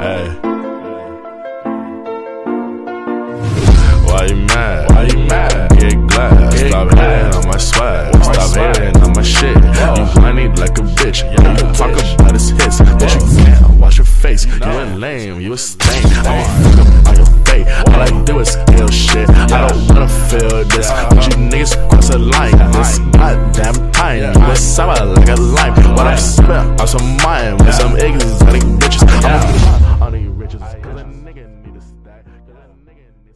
Hey. Why you mad? Why you mad? Get glad. Stop hating on my swag. Stop hating on my shit. You whiny like a bitch. You talk about his hits, but you can't wash your face. You ain't lame, you a stain. I ain't fuck up on your fate. All I do is steal shit. I don't wanna feel this, but you niggas cross a line. This goddamn time, you a sour like a lime. But I'm spit on some mine with some exotic bitches.